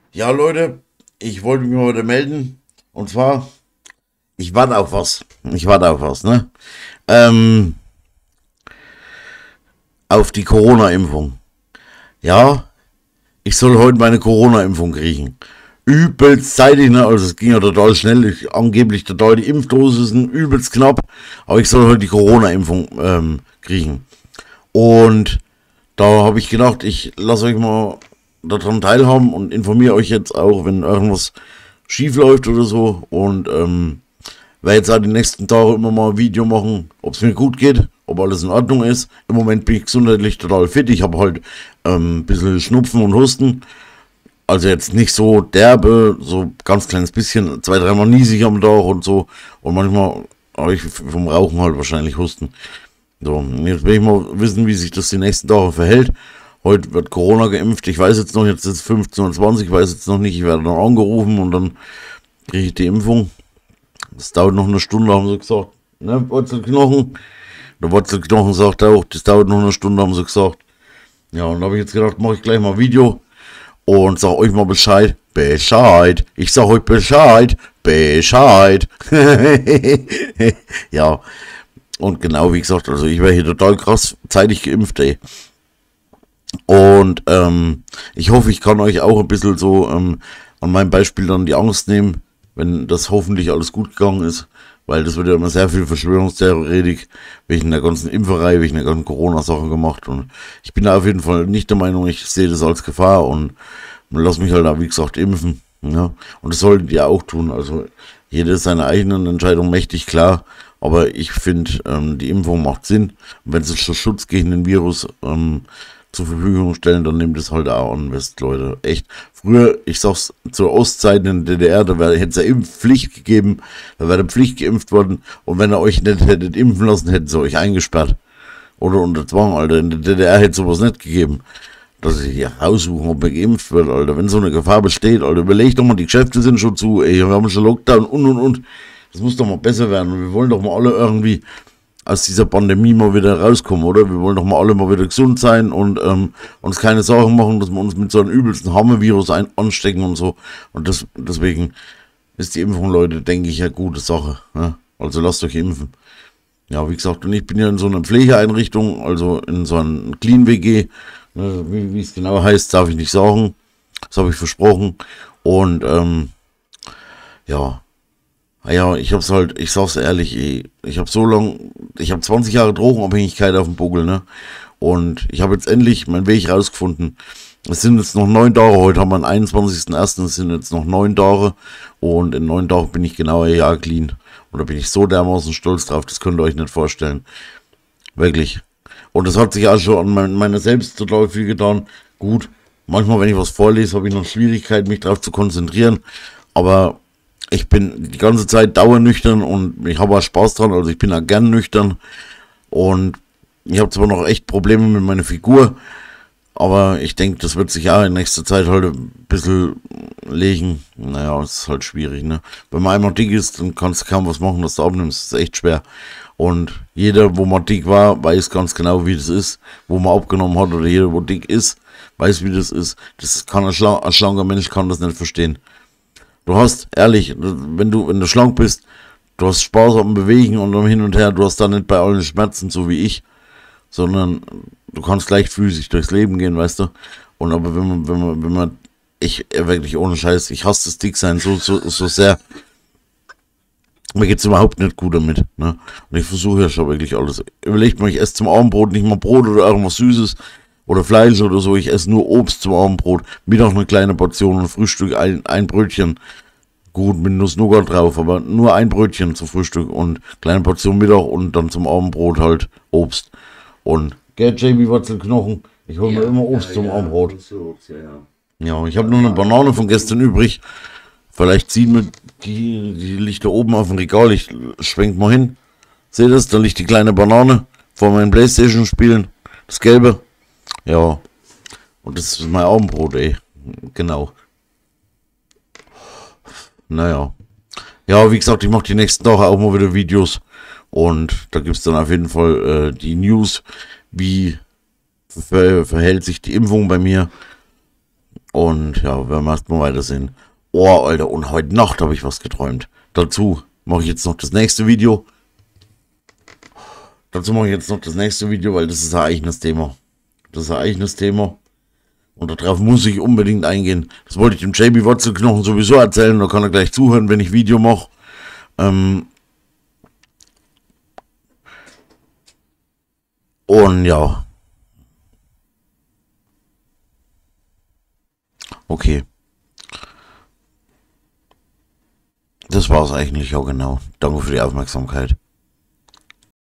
Ja, Leute, ich wollte mich mal heute melden. Und zwar, ich warte auf was. Ich warte auf was, ne? Ähm, auf die Corona-Impfung. Ja, ich soll heute meine Corona-Impfung kriegen. Übelst zeitig, ne? Also es ging ja total schnell. Angeblich total die Impfdosen übelst knapp. Aber ich soll heute die Corona-Impfung kriegen. Und da habe ich gedacht, ich lasse euch mal daran teilhaben und informiere euch jetzt auch, wenn irgendwas schief läuft oder so. Und werde jetzt auch die nächsten Tage immer mal ein Video machen, ob es mir gut geht, ob alles in Ordnung ist. Im Moment bin ich gesundheitlich total fit. Ich habe halt ein bisschen Schnupfen und Husten. Also jetzt nicht so derbe, so ganz kleines bisschen, zwei, dreimal niesig am Tag und so. Und manchmal habe ich vom Rauchen halt wahrscheinlich Husten. So, jetzt will ich mal wissen, wie sich das die nächsten Tage verhält. Heute wird Corona geimpft. Ich weiß jetzt noch, jetzt ist es 15 und 20, ich weiß jetzt noch nicht. Ich werde dann angerufen und dann kriege ich die Impfung. Das dauert noch eine Stunde, haben sie gesagt. Ne, Wurzelknochen. Der Wurzelknochen sagt auch, das dauert noch eine Stunde, haben sie gesagt. Ja, und da habe ich jetzt gedacht, mache ich gleich mal ein Video und sag euch mal Bescheid. Bescheid. Ich sag euch Bescheid. Bescheid. Ja, und genau wie gesagt, also ich wäre hier total krass zeitig geimpft, ey. Und ich hoffe, ich kann euch auch ein bisschen so an meinem Beispiel dann die Angst nehmen, wenn das hoffentlich alles gut gegangen ist. Weil das wird ja immer sehr viel Verschwörungstheoretik wegen der ganzen Impferei, wegen der ganzen Corona-Sache gemacht. Und ich bin da auf jeden Fall nicht der Meinung, ich sehe das als Gefahr und lass mich halt da, wie gesagt, impfen. Ja? Und das solltet ihr auch tun. Also jeder ist seine eigenen Entscheidung mächtig, klar. Aber ich finde, die Impfung macht Sinn. Und wenn sie Schutz gegen den Virus zur Verfügung stellen, dann nehmt es halt auch an, wisst Leute. Echt. Früher, ich sag's, zur Ostzeit in der DDR, hätte es ja Impfpflicht gegeben, da wäre Pflicht geimpft worden und wenn ihr euch nicht hättet impfen lassen, hätten sie euch eingesperrt. Oder unter Zwang, Alter. In der DDR hätte es sowas nicht gegeben. Dass ich hier raussuchen, ob man geimpft wird, Alter. Wenn so eine Gefahr besteht, Alter, überleg doch mal, die Geschäfte sind schon zu, ey, wir haben schon Lockdown und. Das muss doch mal besser werden. Und wir wollen doch mal alle irgendwie aus dieser Pandemie mal wieder rauskommen, oder? Wir wollen doch mal alle mal wieder gesund sein und uns keine Sorgen machen, dass wir uns mit so einem übelsten Hammervirus anstecken und so. Und deswegen ist die Impfung, Leute, denke ich, ja gute Sache. Ja? Also lasst euch impfen. Ja, wie gesagt, und ich bin ja in so einer Pflegeeinrichtung, also in so einem Clean WG. Ne, wie es genau heißt, darf ich nicht sagen. Das habe ich versprochen. Und ja. Ja, ich hab's halt, ich sag's ehrlich, ey, ich habe 20 Jahre Drogenabhängigkeit auf dem Buckel, ne? Und ich habe jetzt endlich meinen Weg rausgefunden. Es sind jetzt noch 9 Tage, heute haben wir den 21.01., es sind jetzt noch 9 Tage und in 9 Tagen bin ich genau ein Jahr clean. Und da bin ich so dermaßen stolz drauf, das könnt ihr euch nicht vorstellen. Wirklich. Und das hat sich auch schon an meiner selbst total viel getan. Gut, manchmal, wenn ich was vorlese, habe ich noch Schwierigkeiten, mich darauf zu konzentrieren. Aber ich bin die ganze Zeit dauernüchtern und ich habe auch Spaß dran, also ich bin auch gern nüchtern und ich habe zwar noch echt Probleme mit meiner Figur, aber ich denke, das wird sich ja in nächster Zeit halt ein bisschen legen. Naja, es ist halt schwierig, ne? Wenn man einmal dick ist, dann kannst du kaum was machen, dass du abnimmst, das ist echt schwer. Und jeder, wo mal dick war, weiß ganz genau, wie das ist, wo man abgenommen hat, oder jeder, wo dick ist, weiß, wie das ist. Das kann ein schlanker Mensch kann das nicht verstehen. Du hast, ehrlich, wenn du schlank bist, du hast Spaß am Bewegen und am Hin und Her, du hast da nicht bei allen Schmerzen, so wie ich, sondern du kannst leichtfüßig durchs Leben gehen, weißt du? Und aber wenn man, ich, wirklich ohne Scheiß, ich hasse das Dicksein so sehr, mir geht's überhaupt nicht gut damit, ne? Und ich versuche ja schon wirklich alles. Überlegt mal, ich esse zum Abendbrot nicht mal Brot oder irgendwas Süßes oder Fleisch oder so, ich esse nur Obst zum Abendbrot, Mittag eine kleine Portion und Frühstück ein Brötchen. Gut, mit Nuss-Nougat drauf, aber nur ein Brötchen zum Frühstück und kleine Portion Mittag und dann zum Abendbrot halt Obst. Und, gell, JB Wurzelknochen, ich hole mir immer Obst zum Abendbrot. Ja, ich habe nur eine Banane von gestern übrig. Vielleicht ziehen wir die liegt da oben auf dem Regal, ich schwenk mal hin. Seht ihr das? Da liegt die kleine Banane vor meinen Playstation-Spielen. Das gelbe. Ja. Und das ist mein Abendbrot, ey. Genau. Naja. Ja, wie gesagt, ich mache die nächsten Tage auch mal wieder Videos. Und da gibt's dann auf jeden Fall die News, wie verhält sich die Impfung bei mir. Und ja, werden wir erstmal weitersehen. Oh, Alter, und heute Nacht habe ich was geträumt. Dazu mache ich jetzt noch das nächste Video. Weil das ist ein eigenes Thema. Und darauf muss ich unbedingt eingehen. Das wollte ich dem JB Wurzelknochen sowieso erzählen. Da kann er gleich zuhören, wenn ich Video mache. Und ja. Okay. Das war's eigentlich auch genau. Danke für die Aufmerksamkeit.